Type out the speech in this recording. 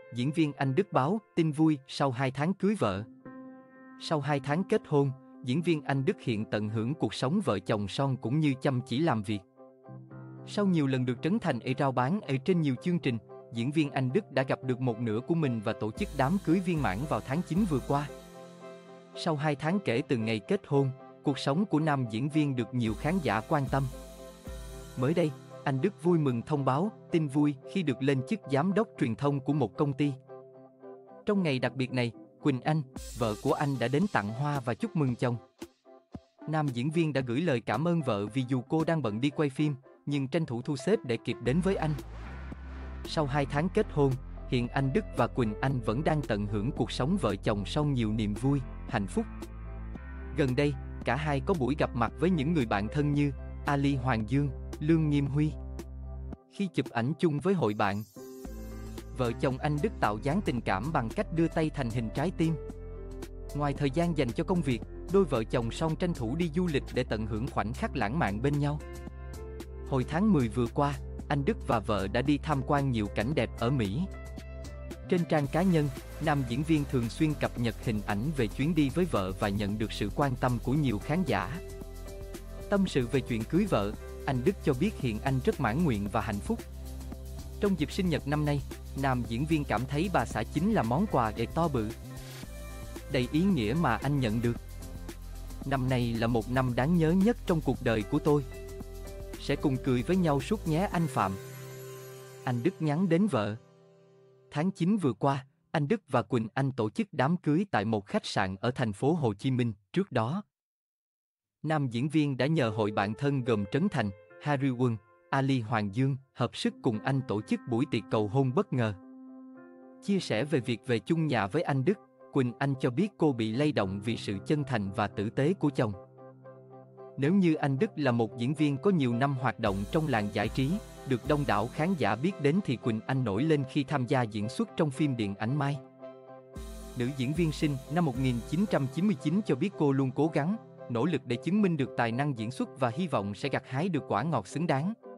diễn viên Anh Đức báo tin vui sau 2 tháng cưới vợ. Sau 2 tháng kết hôn, diễn viên Anh Đức hiện tận hưởng cuộc sống vợ chồng son cũng như chăm chỉ làm việc. Sau nhiều lần được Trấn Thành rao bán trên nhiều chương trình, diễn viên Anh Đức đã gặp được một nửa của mình và tổ chức đám cưới viên mãn vào tháng 9 vừa qua. Sau 2 tháng kể từ ngày kết hôn, cuộc sống của nam diễn viên được nhiều khán giả quan tâm. Mới đây, anh Đức vui mừng thông báo tin vui khi được lên chức giám đốc truyền thông của một công ty. Trong ngày đặc biệt này, Quỳnh Anh, vợ của anh đã đến tặng hoa và chúc mừng chồng. Nam diễn viên đã gửi lời cảm ơn vợ vì dù cô đang bận đi quay phim, nhưng tranh thủ thu xếp để kịp đến với anh. Sau 2 tháng kết hôn, hiện anh Đức và Quỳnh Anh vẫn đang tận hưởng cuộc sống vợ chồng son nhiều niềm vui, hạnh phúc. Gần đây, cả hai có buổi gặp mặt với những người bạn thân như Ali Hoàng Dương, Lương Nghiêm Huy. Khi chụp ảnh chung với hội bạn, vợ chồng anh Đức tạo dáng tình cảm bằng cách đưa tay thành hình trái tim. Ngoài thời gian dành cho công việc, đôi vợ chồng son tranh thủ đi du lịch để tận hưởng khoảnh khắc lãng mạn bên nhau. Hồi tháng 10 vừa qua, anh Đức và vợ đã đi tham quan nhiều cảnh đẹp ở Mỹ. Trên trang cá nhân, nam diễn viên thường xuyên cập nhật hình ảnh về chuyến đi với vợ và nhận được sự quan tâm của nhiều khán giả. Tâm sự về chuyện cưới vợ, anh Đức cho biết hiện anh rất mãn nguyện và hạnh phúc. Trong dịp sinh nhật năm nay, nam diễn viên cảm thấy bà xã chính là món quà to bự, đầy ý nghĩa mà anh nhận được. Năm nay là một năm đáng nhớ nhất trong cuộc đời của tôi. Sẽ cùng cười với nhau suốt nhé anh Phạm. Anh Đức nhắn đến vợ. Tháng 9 vừa qua, anh Đức và Quỳnh Anh tổ chức đám cưới tại một khách sạn ở thành phố Hồ Chí Minh. Trước đó, nam diễn viên đã nhờ hội bạn thân gồm Trấn Thành, Harry Quân, Ali Hoàng Dương hợp sức cùng anh tổ chức buổi tiệc cầu hôn bất ngờ. Chia sẻ về việc về chung nhà với anh Đức, Quỳnh Anh cho biết cô bị lay động vì sự chân thành và tử tế của chồng. Nếu như anh Đức là một diễn viên có nhiều năm hoạt động trong làng giải trí, được đông đảo khán giả biết đến thì Quỳnh Anh nổi lên khi tham gia diễn xuất trong phim điện ảnh Mai. Nữ diễn viên sinh năm 1999 cho biết cô luôn cố gắng, nỗ lực để chứng minh được tài năng diễn xuất và hy vọng sẽ gặt hái được quả ngọt xứng đáng.